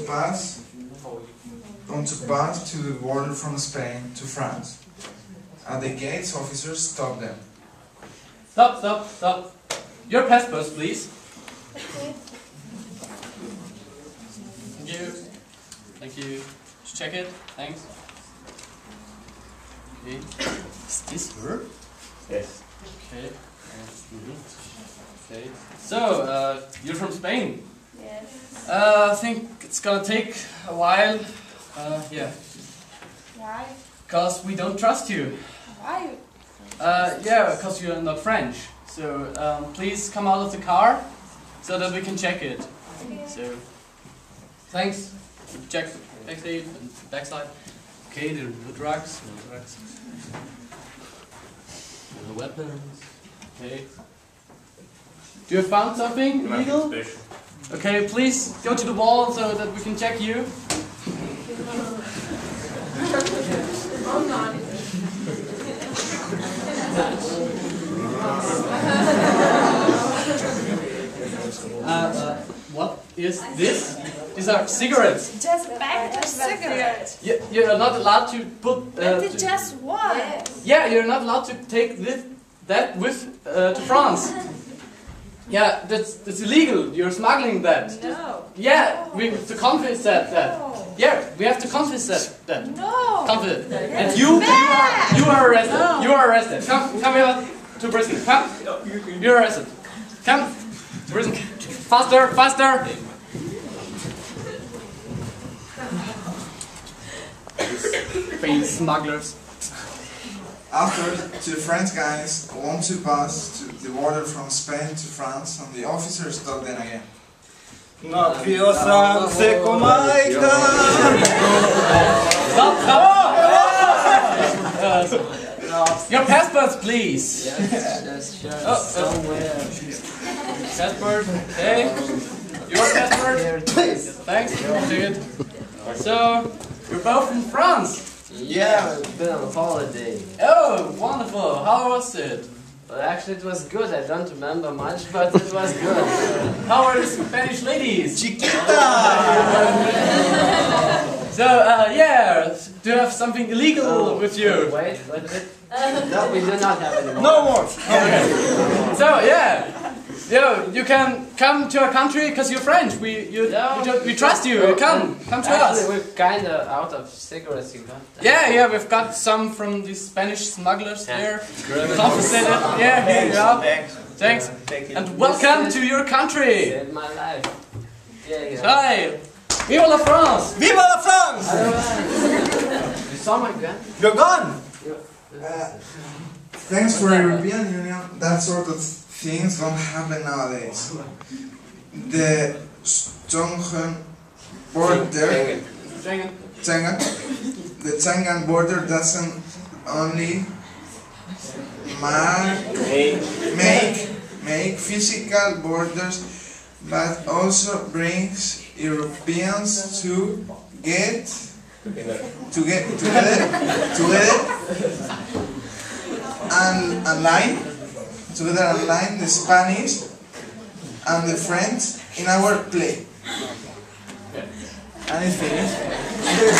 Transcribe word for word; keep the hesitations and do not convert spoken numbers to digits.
pass want to pass to the border from Spain to France. At the gates, officers stop them. Stop, stop, stop. Your passports, please. Okay. Thank you. Thank you. Just check it. Thanks. Okay. Is this her? Yes. Okay. Mm-hmm. Okay. So, uh, you're from Spain? Yes. Uh, I think it's gonna take a while. Uh, yeah. Why? Because we don't trust you. Why? Uh, yeah, because you're not French. So, um, please come out of the car so that we can check it. Okay. So, thanks. Check backside and backside. Okay, the, the drugs. No drugs. And the weapons. Okay. Do you have found something illegal? Okay, please go to the wall so that we can check you. Uh, uh, what is this? These are cigarettes. Just back the cigarette. You, you're not allowed to put. Uh, But it to- just one. yeah, you're not allowed to take this, that with uh, to France. Yeah, that's that's illegal. You're smuggling that. No. Yeah, we have to confess that. that. No. Yeah, we have to confess that. that. No. Confess it. And you, you are you are arrested. No. You are arrested. Come, come here to prison. Come. You're arrested. Come to prison. Faster, faster. Spain smugglers. After, two French guys want to pass to the border from Spain to France, and the officers stop them again. Mafiosa Secomaica! Stop, stop. Uh, your passports, please. Yes, sure. Oh, oh. Somewhere. Passport, okay. Your passport. Here it is. Thanks. Take it. So, you're both from France. Yeah, we've been on holiday. Oh, wonderful. How was it? Well, actually, it was good. I don't remember much, but it was good. How are the Spanish ladies? Chiquita! So, uh, yeah, do you have something illegal Oh, with you? Wait, wait, wait. No, we do not have any more. No more! So, yeah. Yo, you can come to our country because you're French. We you, No, we, don't- we trust you. You come, come to Actually, us. we're kind of out of cigarettes. You got that? Yeah, yeah, we've got some from these Spanish smugglers here. Confiscated. Yeah, here you are. Thanks. And welcome to your country. Saved my life. Yeah, yeah. Hi. Viva la France. Viva la France! You saw my gun? You're gone! Uh, thanks for European Union, that sort of things don't happen nowadays. The Schengen border, Schengen. Schengen, the Schengen border doesn't only ma- make make physical borders, but also brings Europeans to get to get together together and align together align the Spanish and the French in our play. And it's finished.